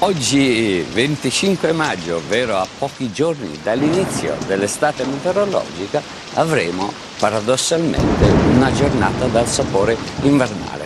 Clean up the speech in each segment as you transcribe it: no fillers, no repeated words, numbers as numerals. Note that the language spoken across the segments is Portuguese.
Oggi 25 maggio, ovvero a pochi giorni dall'inizio dell'estate meteorologica, avremo paradossalmente una giornata dal sapore invernale.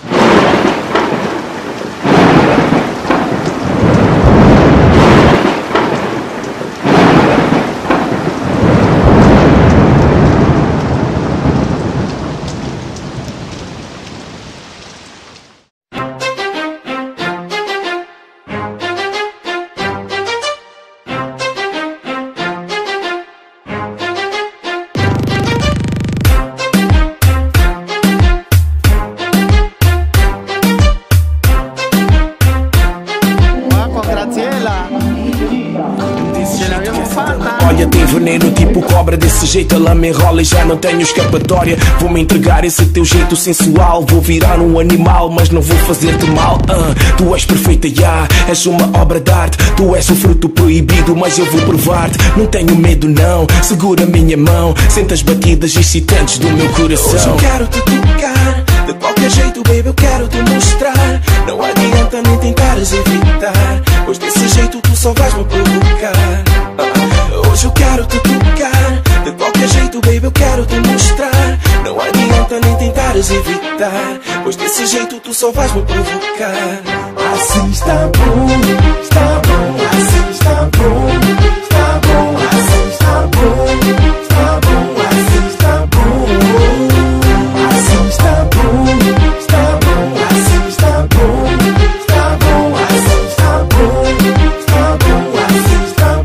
Olha, tem veneno tipo cobra, desse jeito ela me enrola e já não tenho escapatória. Vou-me entregar esse teu jeito sensual, vou virar um animal, mas não vou fazer-te mal. Tu és perfeita, és uma obra de arte. Tu és um fruto proibido, mas eu vou provar-te. Não tenho medo não, segura a minha mão, sente as batidas excitantes do meu coração. Hoje eu quero te tocar, de qualquer jeito, baby, eu quero te mostrar. Não adianta nem tentares evitar, pois desse jeito tu só vais me provocar. Hoje eu quero te tocar, de qualquer jeito, baby, eu quero te mostrar. Não adianta nem tentares evitar, pois desse jeito tu só vais me provocar. Assim está bom, assim está bom, está bom, assim está bom, está bom, assim está bom, assim está bom, está bom, assim está bom, está bom, assim está bom, está bom, assim está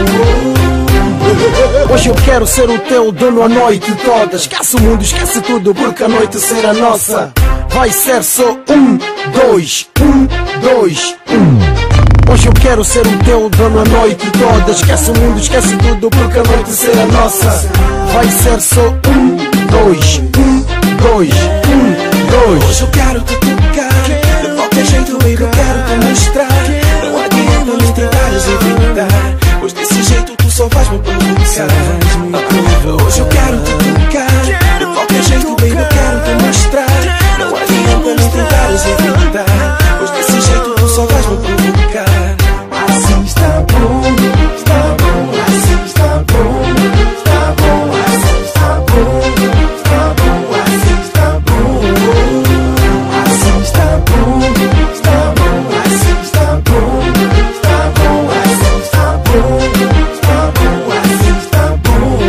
bom. Hoje eu quero ser o teu dono a noite toda. Esquece o mundo, esquece tudo, porque a noite será nossa. Vai ser só 1, 2, 1, 2, 1. Hoje eu quero ser o teu dono a noite toda. Esquece o mundo, esquece tudo, porque a noite será nossa. Vai ser só 1, 2, 1, 2, 1, 2. Hoje eu quero te tocar, de qualquer jeito, baby, eu quero te mostrar. Não adianta nem tentares evitar, pois desse jeito tu só vais me provocar. Hoje eu quero te tocar, de qualquer jeito, baby, eu quero te mostrar. Não adianta nem tentares evitar, pois desse jeito tu só vais me provocar. Assim está bom, assim está bom, está bom, assim está bom, está bom, assim está bom, assim está bom, está bom, assim está bom, está bom, assim está bom, está bom, assim está bom.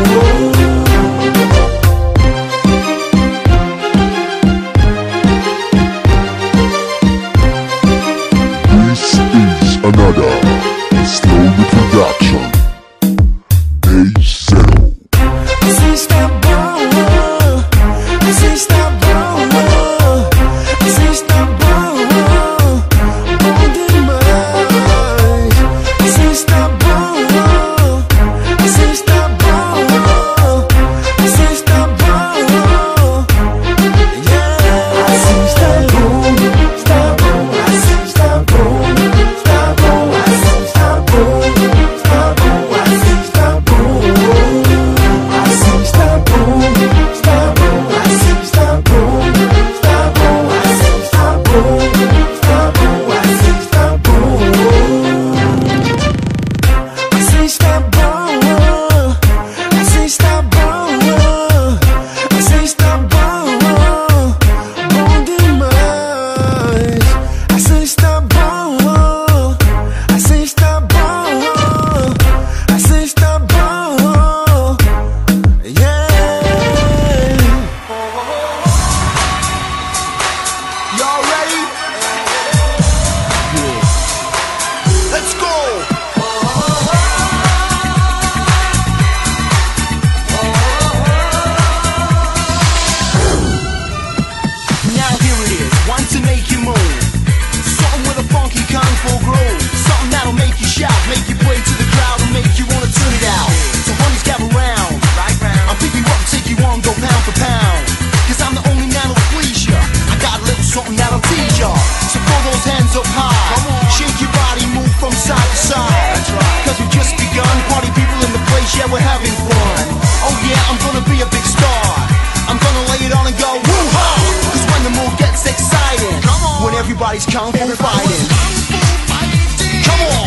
This is another Slowly Production. Day Zero. Assim está bom, assim está bom, assim está bom, bom demais. Assim está bom, assim está bom, assim está bom, yeah. Assim está bom, está bom, assim está bom, está bom, assim está bom, está bom, assim está bom. Assim está bom, está bom, assim está bom, está bom, assim está bom, está bom, assim está bom. Assim está bom, assim está bom, assim está bom, bom demais. Assim está bom, assim está bom, assim está bom, yeah. Y'all ready? Yeah. Let's go. Now here it is, one to make you move. Something with a funky kung fu groove. Something that'll make you shout, make you play to the crowd, and make you wanna turn it out. So honeys gather round, I'll pick you up, take you on, go pound for pound. Cause I'm the only man who'll please ya. I got a little something that'll tease ya. So throw those hands up high, shake your body, move from side to side. Cause we've just begun, party people in the place, yeah, we're having fun. Oh yeah, I'm gonna be a big star. I'm gonna lay it on and go woo-ha. Cause when the mood gets exciting, when everybody's kung fu fighting. Come on.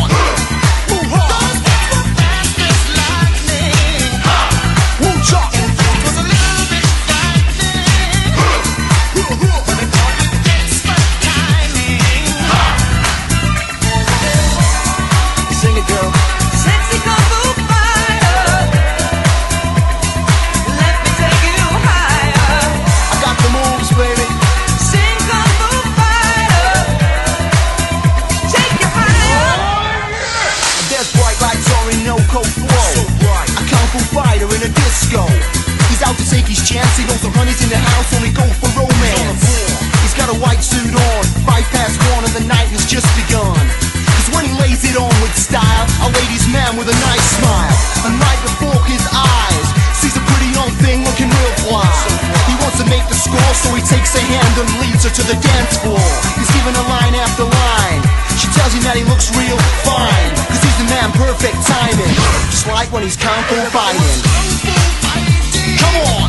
So honey's in the house, only go for romance. He's got a white suit on, 1:05 and the night has just begun. Cause when he lays it on with style, a ladies' man with a nice smile. And right before his eyes, sees a pretty young thing looking real fly. He wants to make the score, so he takes her hand and leads her to the dance floor. He's giving her line after line. She tells him that he looks real fine, cause he's the man, perfect timing. Just like when he's kung fu fighting. Come on!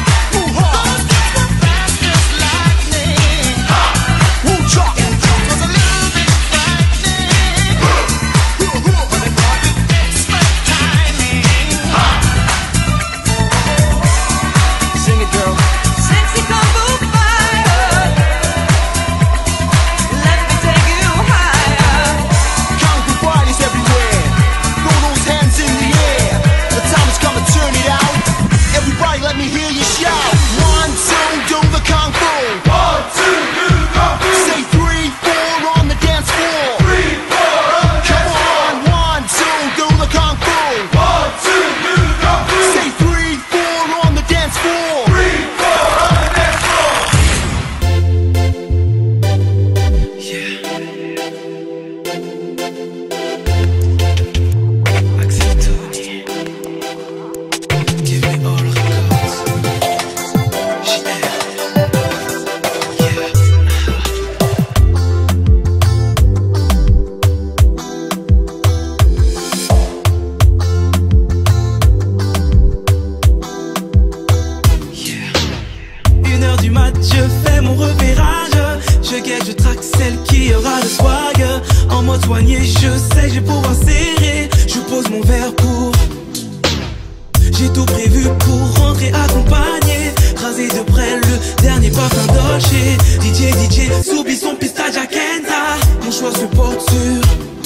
Soigné, je sais, je vais pouvoir serrer. Je pose mon verre pour. J'ai tout prévu pour rentrer accompagné. Raser de près le dernier parfum Dolce. DJ, subis son pista Jaquenta. Mon choix se porte sur.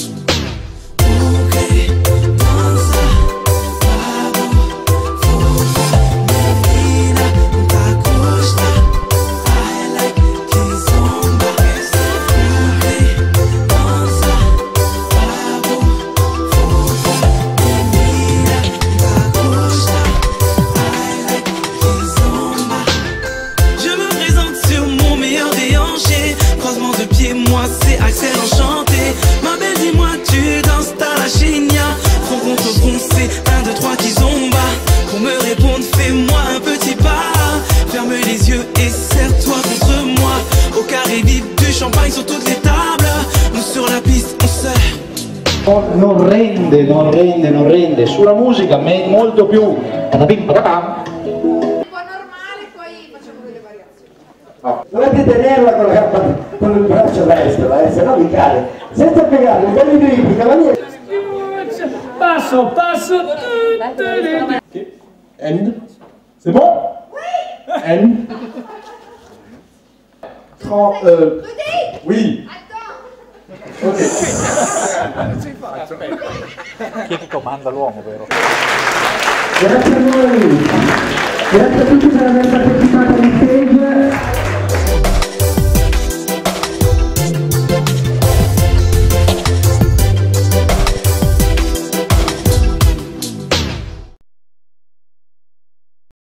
Non rende, sulla musica molto più patapim patapam. Un po' normale, poi facciamo delle variazioni. No. Dovete tenerla con il braccio destro, se no vi cade. Senza piegare, un bel grip, cavaliere. Passo. N. C'est bon? Oui. N. Oui. Ok. Chi è che comanda l'uomo, vero? Grazie a voi, grazie a tutti per aver partecipato.